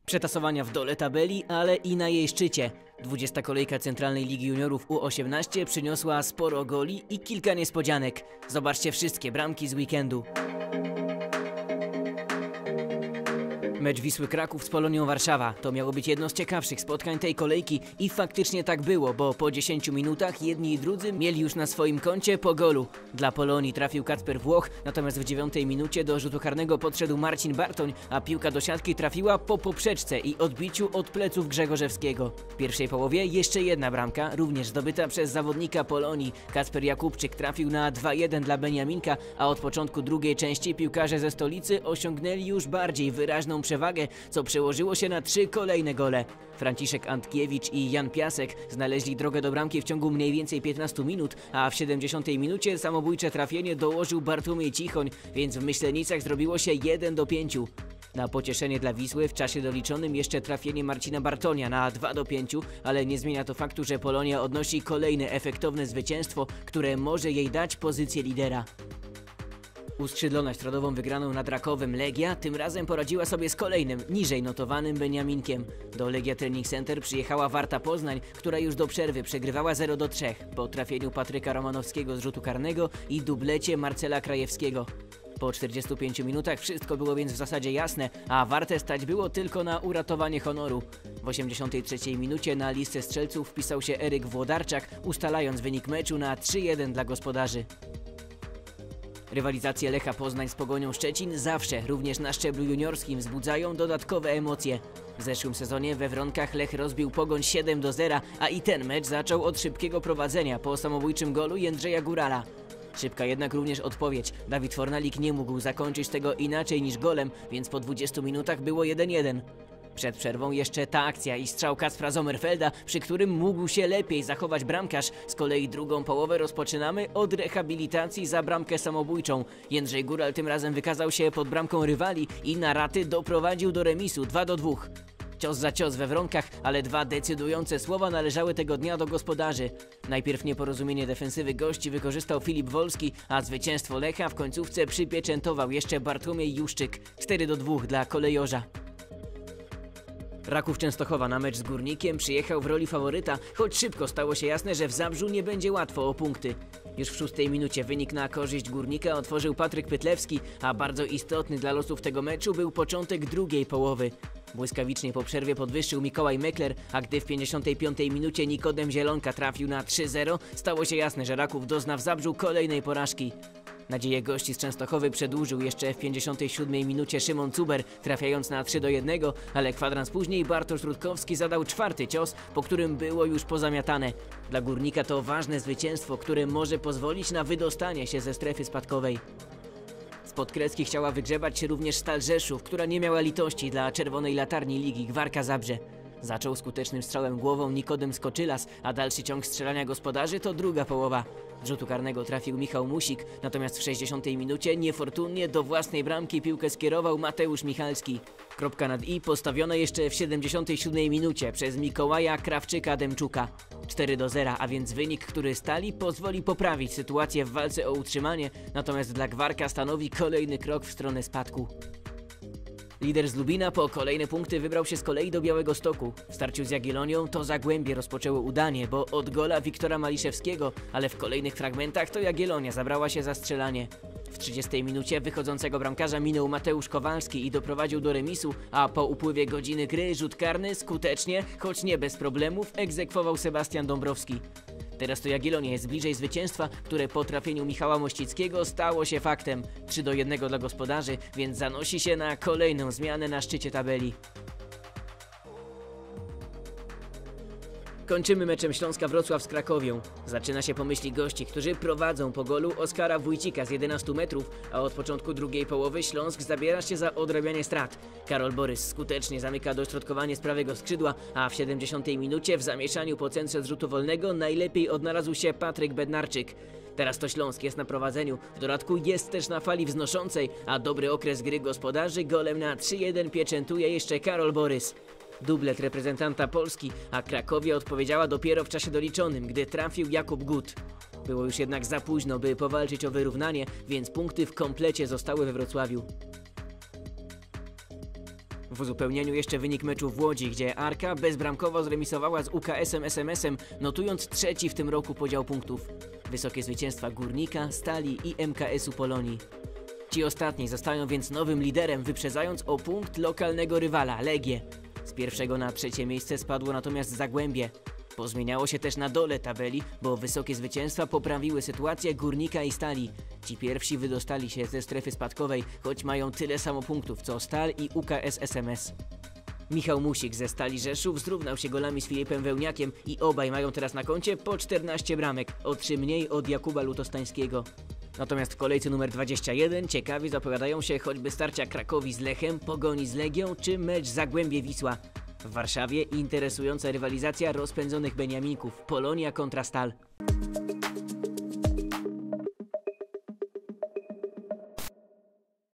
Przetasowania w dole tabeli, ale i na jej szczycie. 20. kolejka Centralnej Ligi Juniorów U18 przyniosła sporo goli i kilka niespodzianek. Zobaczcie wszystkie bramki z weekendu. Mecz Wisły Kraków z Polonią Warszawa to miało być jedno z ciekawszych spotkań tej kolejki i faktycznie tak było, bo po 10 minutach jedni i drudzy mieli już na swoim koncie po golu. Dla Polonii trafił Kacper Włoch, natomiast w 9 minucie do rzutu karnego podszedł Marcin Bartoń, a piłka do siatki trafiła po poprzeczce i odbiciu od pleców Grzegorzewskiego. W pierwszej połowie jeszcze jedna bramka, również zdobyta przez zawodnika Polonii. Kacper Jakubczyk trafił na 2-1 dla Beniaminka, a od początku drugiej części piłkarze ze stolicy osiągnęli już bardziej wyraźną przewagę, co przełożyło się na 3 kolejne gole. Franciszek Antkiewicz i Jan Piasek znaleźli drogę do bramki w ciągu mniej więcej 15 minut, a w 70 minucie samobójcze trafienie dołożył Bartłomiej Cichoń, więc w Myślenicach zrobiło się 1-5. Na pocieszenie dla Wisły w czasie doliczonym jeszcze trafienie Marcina Bartonia na 2-5, ale nie zmienia to faktu, że Polonia odnosi kolejne efektowne zwycięstwo, które może jej dać pozycję lidera. Uskrzydlona środową wygraną nad Rakowem Legia tym razem poradziła sobie z kolejnym, niżej notowanym Beniaminkiem. Do Legia Training Center przyjechała Warta Poznań, która już do przerwy przegrywała 0-3 po trafieniu Patryka Romanowskiego z rzutu karnego i dublecie Marcela Krajewskiego. Po 45 minutach wszystko było więc w zasadzie jasne, a Wartę stać było tylko na uratowanie honoru. W 83 minucie na listę strzelców wpisał się Eryk Włodarczak, ustalając wynik meczu na 3-1 dla gospodarzy. Rywalizacje Lecha Poznań z Pogonią Szczecin zawsze, również na szczeblu juniorskim, wzbudzają dodatkowe emocje. W zeszłym sezonie we Wronkach Lech rozbił Pogoń 7-0, a i ten mecz zaczął od szybkiego prowadzenia po samobójczym golu Jędrzeja Górala. Szybka jednak również odpowiedź. Dawid Fornalik nie mógł zakończyć tego inaczej niż golem, więc po 20 minutach było 1-1. Przed przerwą jeszcze ta akcja i strzał Kacpra Sommerfelda, przy którym mógł się lepiej zachować bramkarz. Z kolei drugą połowę rozpoczynamy od rehabilitacji za bramkę samobójczą. Jędrzej Góral tym razem wykazał się pod bramką rywali i na raty doprowadził do remisu 2-2. Cios za cios we Wronkach, ale 2 decydujące słowa należały tego dnia do gospodarzy. Najpierw nieporozumienie defensywy gości wykorzystał Filip Wolski, a zwycięstwo Lecha w końcówce przypieczętował jeszcze Bartłomiej Juszczyk. 4-2 dla kolejorza. Raków Częstochowa na mecz z Górnikiem przyjechał w roli faworyta, choć szybko stało się jasne, że w Zabrzu nie będzie łatwo o punkty. Już w 6 minucie wynik na korzyść Górnika otworzył Patryk Pytlewski, a bardzo istotny dla losów tego meczu był początek drugiej połowy. Błyskawicznie po przerwie podwyższył Mikołaj Mekler, a gdy w 55 minucie Nikodem Zielonka trafił na 3-0, stało się jasne, że Raków dozna w Zabrzu kolejnej porażki. Nadzieję gości z Częstochowy przedłużył jeszcze w 57 minucie Szymon Cuber, trafiając na 3-1, ale kwadrans później Bartosz Rutkowski zadał 4. cios, po którym było już pozamiatane. Dla Górnika to ważne zwycięstwo, które może pozwolić na wydostanie się ze strefy spadkowej. Spod kreski chciała wygrzebać się również Stal Rzeszów, która nie miała litości dla czerwonej latarni ligi Gwarka Zabrze. Zaczął skutecznym strzałem głową Nikodem Skoczylas, a dalszy ciąg strzelania gospodarzy to druga połowa. Z rzutu karnego trafił Michał Musik, natomiast w 60 minucie niefortunnie do własnej bramki piłkę skierował Mateusz Michalski. Kropka nad i postawiona jeszcze w 77 minucie przez Mikołaja Krawczyka-Demczuka. 4-0, a więc wynik, który Stali pozwoli poprawić sytuację w walce o utrzymanie, natomiast dla Gwarka stanowi kolejny krok w stronę spadku. Lider z Lubina po kolejne punkty wybrał się z kolei do Białegostoku. W starciu z Jagiellonią to Zagłębie rozpoczęło udanie, bo od gola Wiktora Maliszewskiego, ale w kolejnych fragmentach to Jagiellonia zabrała się za strzelanie. W 30 minucie wychodzącego bramkarza minął Mateusz Kowalski i doprowadził do remisu, a po upływie godziny gry rzut karny skutecznie, choć nie bez problemów, egzekwował Sebastian Dąbrowski. Teraz to Jagiellonia jest bliżej zwycięstwa, które po trafieniu Michała Mościckiego stało się faktem. 3-1 dla gospodarzy, więc zanosi się na kolejną zmianę na szczycie tabeli. Kończymy meczem Śląska Wrocław z Krakowią. Zaczyna się po myśli gości, którzy prowadzą po golu Oskara Wójcika z 11 metrów, a od początku drugiej połowy Śląsk zabiera się za odrabianie strat. Karol Borys skutecznie zamyka dośrodkowanie z prawego skrzydła, a w 70 minucie w zamieszaniu po centrze z rzutu wolnego najlepiej odnalazł się Patryk Bednarczyk. Teraz to Śląsk jest na prowadzeniu, w dodatku jest też na fali wznoszącej, a dobry okres gry gospodarzy golem na 3-1 pieczętuje jeszcze Karol Borys. Dublet reprezentanta Polski, a Krakowia odpowiedziała dopiero w czasie doliczonym, gdy trafił Jakub Gut. Było już jednak za późno, by powalczyć o wyrównanie, więc punkty w komplecie zostały we Wrocławiu. W uzupełnieniu jeszcze wynik meczu w Łodzi, gdzie Arka bezbramkowo zremisowała z UKS-em SMS-em, notując trzeci w tym roku podział punktów. Wysokie zwycięstwa Górnika, Stali i MKS-u Polonii. Ci ostatni zostają więc nowym liderem, wyprzedzając o punkt lokalnego rywala, Legię. Z pierwszego na trzecie miejsce spadło natomiast Zagłębie. Pozmieniało się też na dole tabeli, bo wysokie zwycięstwa poprawiły sytuację Górnika i Stali. Ci pierwsi wydostali się ze strefy spadkowej, choć mają tyle samo punktów co Stal i UKS SMS. Michał Musik ze Stali Rzeszów zrównał się golami z Filipem Wełniakiem i obaj mają teraz na koncie po 14 bramek, o 3 mniej od Jakuba Lutostańskiego. Natomiast w kolejce numer 21 ciekawi zapowiadają się choćby starcia Krakowi z Lechem, Pogoni z Legią czy mecz Zagłębie-Wisła. W Warszawie interesująca rywalizacja rozpędzonych Beniaminków, Polonia kontra Stal.